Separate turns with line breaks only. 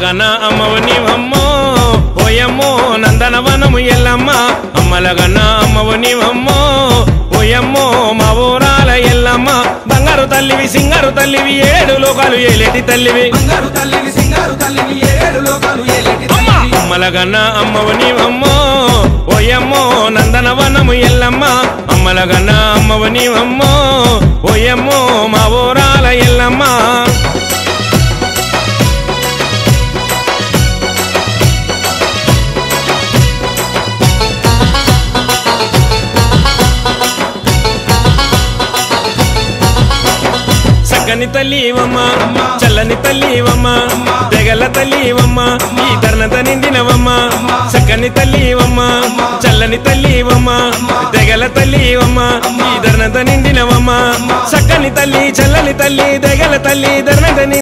అమ్మలగన్న అమ్మవు నీవమ్మో ఓయమ్మో నందనవనము ఎల్లమ్మ అమ్మలగన్న అమ్మవు నీవమ్మో ఓయమ్మో మా ఊరాల ఎల్లమ్మ బంగారు తల్లివి సింగారు తల్లివి ఏడు లోకాలు ఏలేటి తల్లివి అమ్మలగన్న అమ్మవు నీవమ్మో ఓయమ్మో నందనవనము ఎల్లమ్మ అమ్మలగన్న అమ్మవు నీవమ్మో ఓయమ్మో మా ఊరాల ఎల్లమ్మ చక్కని తల్లివమ్మ చల్లని తల్లివమ్మ తెగల తల్లివమ్మ ఈ ధర్నత నిండినవమ్మ చక్కని తల్లివమ్మ చల్లని తల్లివమ్మ తెగల తల్లివమ్మ ఈ ధర్నత నిండినవమ్మ చక్కని తల్లి చల్లని తల్లి తెగల తల్లి ధర్నత